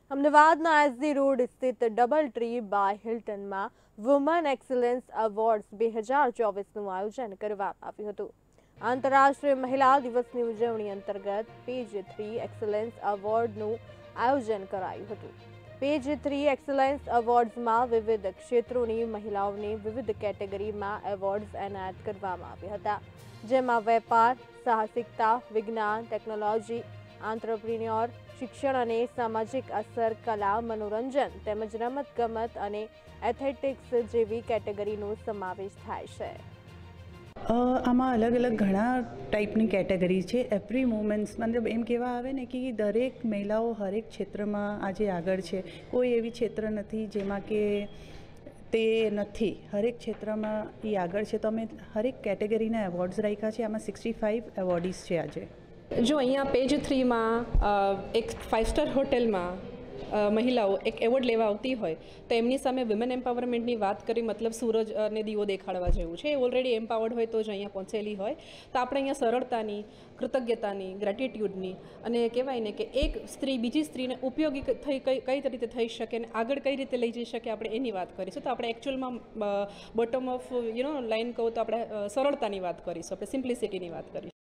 અમદાવાદના SG road સ્થિત double tree by હિલ્ટનમાં વુમન એક્સલન્સ એવોર્ડ્સ 2024નું આયોજન કરવામાં આવ્યું હતું। આંતરરાષ્ટ્રીય મહિલા દિવસની ઉજવણી અંતર્ગત પેજ 3 એક્સલન્સ એવોર્ડનું આયોજન કરાયું હતું। પેજ 3 એક્સલન્સ એવોર્ડ્સમાં વિવિધ ક્ષેત્રોની મહિલાઓને વિવિધ કેટેગરીમાં એવોર્ડ્સ એનાયત કરવામાં આવ્યા હતા, જેમાં વેપાર, સાહસિકતા, વિજ્ઞાન, ટેકનોલોજી, આંત્રપ્રિન્યોર, શિક્ષણ અને સામાજિક અસર, કલા, મનોરંજન તેમજ રમતગમત અને એથ્લેટિક્સ જેવી કેટેગરીનો સમાવેશ થાય છે। આમાં અલગ અલગ ઘણા ટાઈપની કેટેગરી છે। એવરી વુમન્સ મતલબ એમ કહેવા આવે ને કે દરેક મહિલાઓ હરેક ક્ષેત્રમાં આજે આગળ છે। કોઈ એવી ક્ષેત્ર નથી જેમાં કે તે નથી, હરેક ક્ષેત્રમાં એ આગળ છે। તો અમે હરેક કેટેગરીના એવોર્ડ્સ રાખ્યા છે। આમાં 65 એવોર્ડીઝ છે આજે। જો અહીંયા પેજ 3માં એક 5 સ્ટાર હોટેલમાં મહિલાઓ એક એવોર્ડ લેવા આવતી હોય તો એમની સામે વિમેન એમ્પાવરમેન્ટની વાત કરી, મતલબ સૂરજ અને દીવો દેખાડવા જેવું છે। એ ઓલરેડી એમ્પાવર્ડ હોય તો જ અહીંયા પહોંચેલી હોય તો આપણે અહીંયા સરળતાની, કૃતજ્ઞતાની, ગ્રેટિટ્યૂડની અને કહેવાય ને કે એક સ્ત્રી બીજી સ્ત્રીને ઉપયોગી કઈ રીતે થઈ શકે અને આગળ કઈ રીતે લઈ જઈ શકે, આપણે એની વાત કરીશું। તો આપણે એકચ્યુઅલમાં બોટમ ઓફ લાઇન કહું તો આપણે સરળતાની વાત કરીશું, આપણે સિમ્પ્લિસિટીની વાત કરીશું।